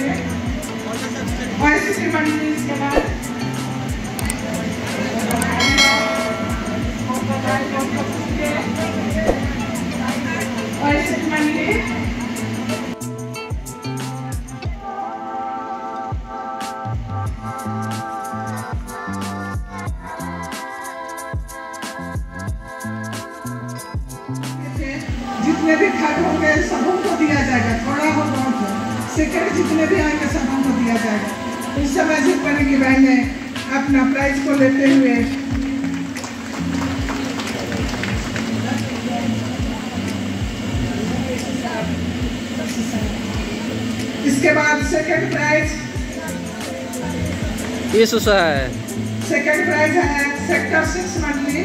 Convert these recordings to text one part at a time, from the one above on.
जाएंगे। और इसके मंडली इसके बाद और इसकी मंडली जितने भी खट होंगे सबों को दिया जाएगा, थोड़ा हो बहुत हो, सेकंड जितने भी आएंगे सबों को दिया जाएगा। इस समय जित बनेगी बहनें अपना प्राइज को लेते हुए इसके बाद सेकंड प्राइज ये सुसा है। सेकंड प्राइज है सेक्टर 6 मंडली।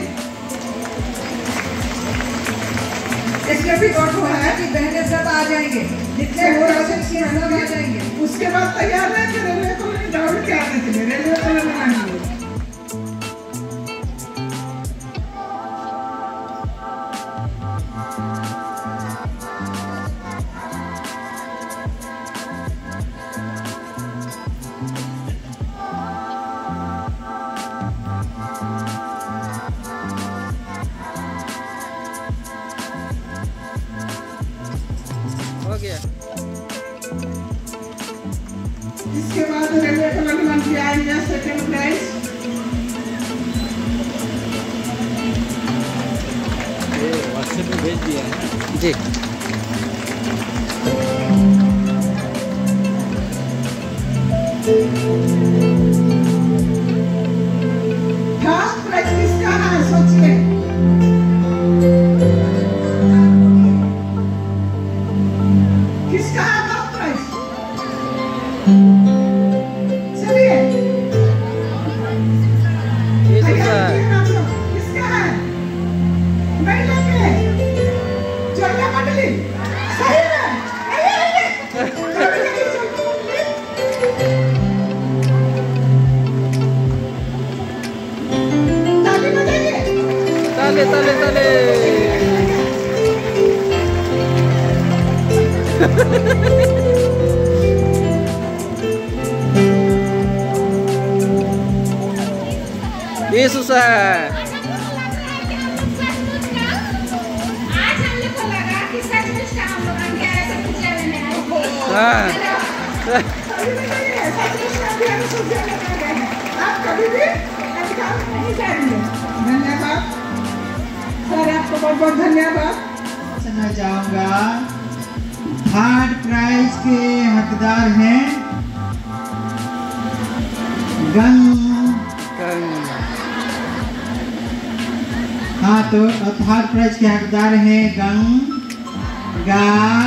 इसमें भी ऑटो है कि बहनें सब आ जाएंगे, जितने हो रहे सब आ जाएंगे। उसके बाद तैयार है कि रेलवे को दौड़ के आने के लिए रेलवे को लगाएंगे। हो गया। इसके बाद रेलवे को लगना किया है सेकंड प्राइज। व्हाट्सएप में भेज दिया है जी। फर्स्ट प्राइज किसका है सोचिए। किसका है फर्स्ट प्राइज? चलिए ये सुसा है। किसका है? महिला के चोला मंडली सही है। ताली बजाइए। ताले ताले ताले। ये सुसा है। आज हम लोग को लगा कि सचमुच का हम लोग अंधेरे से पूजा लेने आए। हाँ। आप कभी भी अधिकार नहीं जाएंगे। धन्यवाद सर, आपको बहुत बहुत धन्यवाद। मैं जाऊंगा थर्ड प्राइज के हकदार हैं गंग। हाँ तो थर्ड प्राइज के हकदार हैं गंगा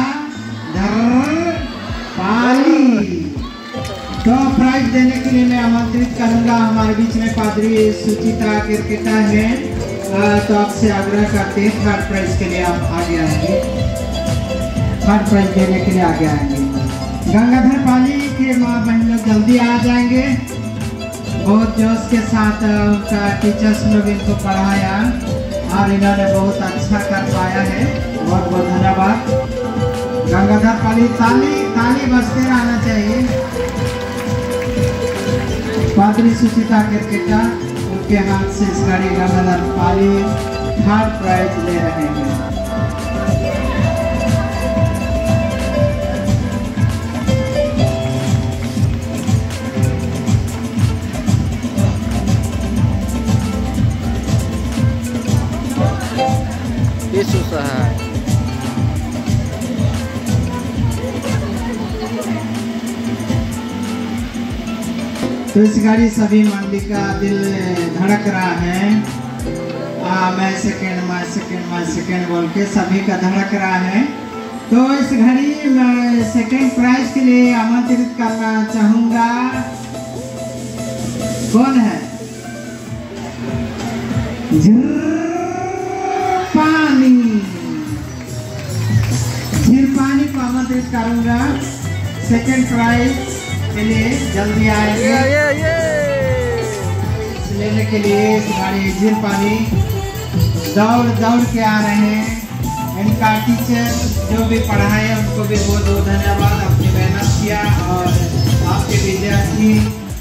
धर पाली। तो प्राइज देने के लिए मैं आमंत्रित करूंगा हमारे बीच में पादरी सुचिता किरकिटा है। तो आपसे आग्रह करते हैं थर्ड प्राइज के लिए आप आगे आएंगे, थर्ड प्राइज देने के लिए आगे आएंगे। गंगाधर पाली के माँ बहन लोग जल्दी आ जाएंगे। बहुत जोश के साथ उनका टीचर्स लोग इनको पढ़ाया और इन्होंने बहुत अच्छा कर पाया है। बहुत बहुत धन्यवाद गंगाधर पाली। ताली ताली बजते रहना चाहिए। पादरी सुचिता किरकिटा उनके हाथ से इस गाड़ी गंगाधर पाली थर्ड प्राइज ले रहे हैं। ये सुसा है। तो इस गाड़ी सभी मंडली का दिल धड़क रहा है। मैं सेकेंड बोल के सभी का धड़क रहा है। तो इस घड़ी मैं सेकेंड प्राइज के लिए आमंत्रित करना चाहूँगा। कौन है? झिरपानी को आमंत्रित करूँगा सेकेंड प्राइज के लिए। जल्दी आएंगे लेने के लिए। हमारे झिरपानी दौड़ के आ रहे हैं। इनका टीचर जो भी पढ़ाए उनको भी बहुत बहुत धन्यवाद। अपनी मेहनत किया और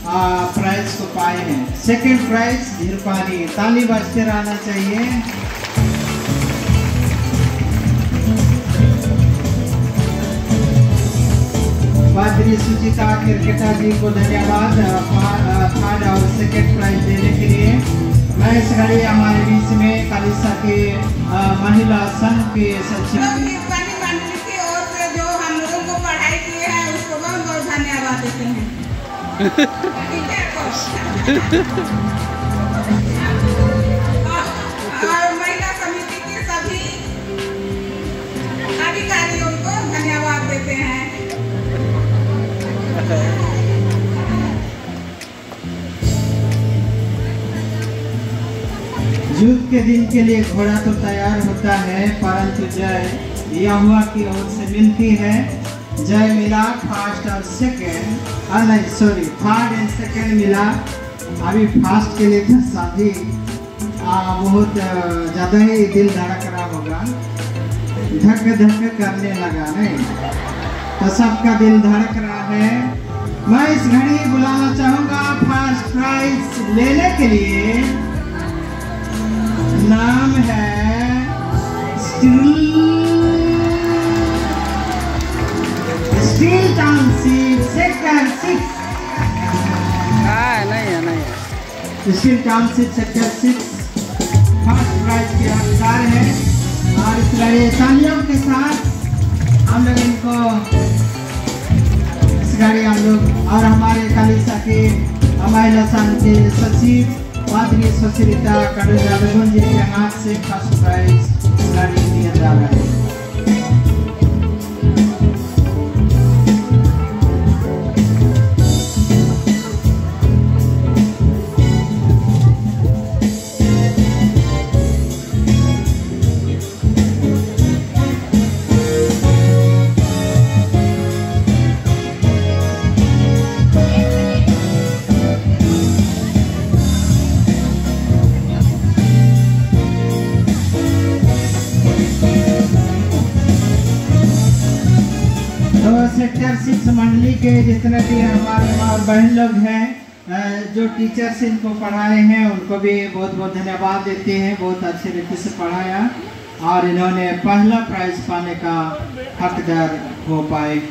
प्राइज को पाए हैं। सेकंड प्राइज धीरपाली, ताली बजते रहना चाहिए। पादरी सुचिता किरकेटा जी को धन्यवाद थर्ड और सेकंड प्राइज देने के लिए। मैं इस घड़ी हमारे बीच में कालिसा के महिला संघ के सचिव मंडली की ओर से जो हम लोगों को पढ़ाई की है उसको बहुत बहुत धन्यवाद देते हैं। और महिला समिति के सभी अधिकारियों को धन्यवाद देते हैं। युद्ध के दिन के लिए घोड़ा तो तैयार होता है, परंतु जय यहोवा की ओर से मिलती है। जय मिला फर्स्ट और सेकंड, नहीं सॉरी थर्ड एंड सेकंड मिला। अभी फर्स्ट के लिए था शादी, बहुत ज़्यादा ही दिल धड़क रहा होगा, धक धक करने लगा नहीं, तो सबका दिल धड़क रहा है। मैं इस घड़ी बुलाना चाहूँगा फर्स्ट प्राइज लेने के लिए। नाम है स्टील टाउनशिप सेक्टर 6। नहीं है steel township sector 6 first prize के हकदार है। और इस लड़े तालियों के साथ हम लोग इनको इस गाड़ी हम लोग और हमारे कालिसा के महिला संघ के सचिव पादरी सुचरिता कडुजालगुन जी के हाथ से फर्स्ट प्राइज गाड़ी दिया जा रहा है। सेक्टर 6 मंडली के जितने भी हमारे और बहन लोग हैं जो टीचर्स इनको पढ़ाए हैं उनको भी बहुत बहुत धन्यवाद देते हैं। बहुत अच्छे रीति से पढ़ाया और इन्होंने पहला प्राइज पाने का हकदार हो पाए।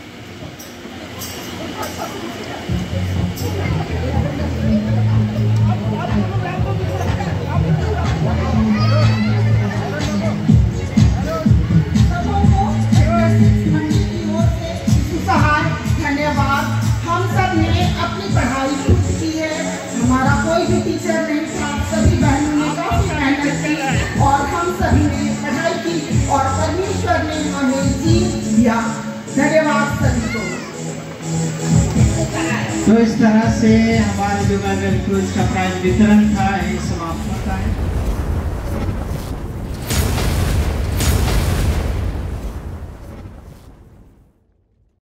धन्यवाद। हम सब ने अपनी पढ़ाई शुरू की है, हमारा कोई भी टीचर नहीं था, सभी बहनों ने काफी मेहनत की और हम सभी ने पढ़ाई की और परमेश्वर ने हमें जीत दिया। धन्यवाद सभी को। तो इस तरह से हमारे जो क्रूज का प्राइज वितरण था यही समाप्त होता है।